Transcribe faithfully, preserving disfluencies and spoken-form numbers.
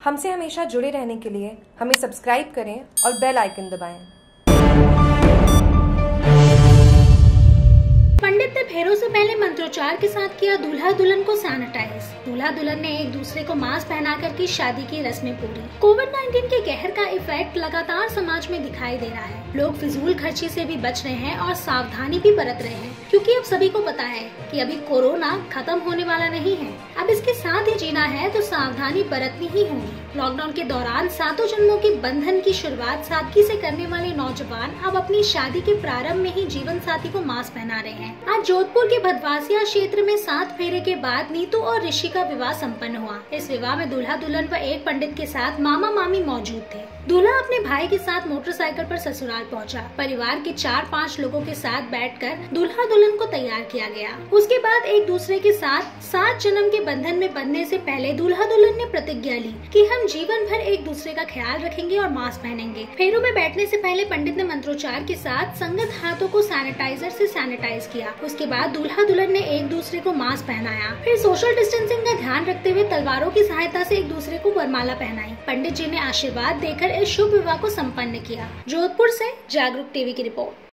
हमसे हमेशा जुड़े रहने के लिए हमें सब्सक्राइब करें और बेल आइकन दबाएं। पंडित ने फेरों से पहले मंत्रोच्चार के साथ किया दूल्हा दुल्हन को सैनिटाइज। दूल्हा दुल्हन ने एक दूसरे को मास्क पहनाकर की शादी की रस्में पूरी। कोविड नाइन्टीन के कहर का इफेक्ट लगातार समाज में दिखाई दे रहा है। लोग फिजूल खर्ची से भी बच रहे हैं और सावधानी भी बरत रहे हैं, क्योंकि अब सभी को पता है कि अभी कोरोना खत्म होने वाला नहीं है। अब इसके साथ ही जीना है तो सावधानी बरतनी ही होगी। लॉकडाउन के दौरान सातों जन्मों के बंधन की शुरुआत सादगी से करने वाले नौजवान अब अपनी शादी के प्रारंभ में ही जीवन साथी को मास्क पहना रहे हैं। आज जोधपुर के भदवासिया क्षेत्र में सात फेरे के बाद नीतू और ऋषि का विवाह संपन्न हुआ। इस विवाह में दूल्हा दुल्हन व एक पंडित के साथ मामा मामी मौजूद थे। दूल्हा अपने भाई के साथ मोटरसाइकिल पर ससुराल पहुंचा। परिवार के चार पाँच लोगों के साथ बैठकर दूल्हा दुल्हन को तैयार किया गया। उसके बाद एक दूसरे के साथ सात जन्म के बंधन में बंधने से पहले दूल्हा दुल्हन ने प्रतिज्ञा ली कि हम जीवन भर एक दूसरे का ख्याल रखेंगे और मास्क पहनेंगे। फेरों में बैठने से पहले पंडित ने मंत्रोच्चार के साथ संगत हाथों को सैनिटाइजर से सैनिटाइज किया। उसके बाद दूल्हा दुल्हन ने एक दूसरे को मास्क पहनाया। फिर सोशल डिस्टेंसिंग का ध्यान रखते हुए तलवारों की सहायता से एक दूसरे को वरमाला पहनाई। पंडित जी ने आशीर्वाद देकर इस शुभ विवाह को संपन्न किया। जोधपुर से जागरूक टीवी की रिपोर्ट।